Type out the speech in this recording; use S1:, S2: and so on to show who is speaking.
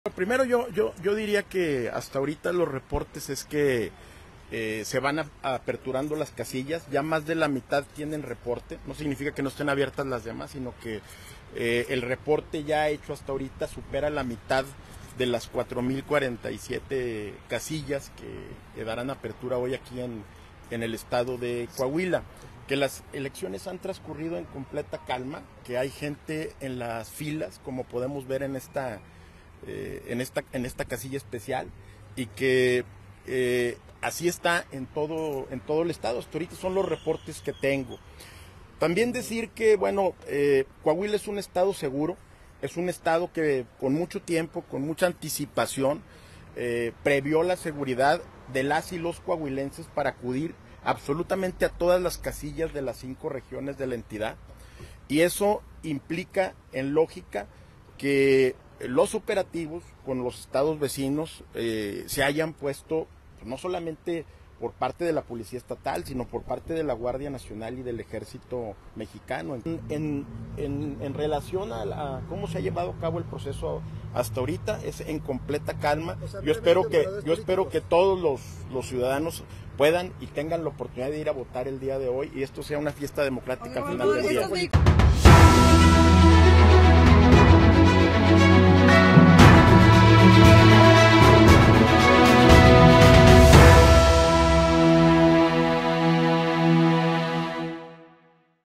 S1: Primero yo diría que hasta ahorita los reportes es que se van aperturando las casillas, ya más de la mitad tienen reporte, no significa que no estén abiertas las demás, sino que el reporte ya hecho hasta ahorita supera la mitad de las 4,047 casillas que darán apertura hoy aquí en el estado de Coahuila. Que las elecciones han transcurrido en completa calma, que hay gente en las filas, como podemos ver en esta casilla especial, y que así está en todo el estado. Hasta ahorita son los reportes que tengo. También decir que, bueno, Coahuila es un estado seguro, es un estado que con mucho tiempo, con mucha anticipación, previó la seguridad de las y los coahuilenses para acudir absolutamente a todas las casillas de las 5 regiones de la entidad, y eso implica en lógica que los operativos con los estados vecinos se hayan puesto no solamente por parte de la Policía Estatal, sino por parte de la Guardia Nacional y del Ejército Mexicano. En relación a cómo se ha llevado a cabo el proceso hasta ahorita, es en completa calma. O sea, yo espero que todos los ciudadanos puedan y tengan la oportunidad de ir a votar el día de hoy, y esto sea una fiesta democrática al final del día.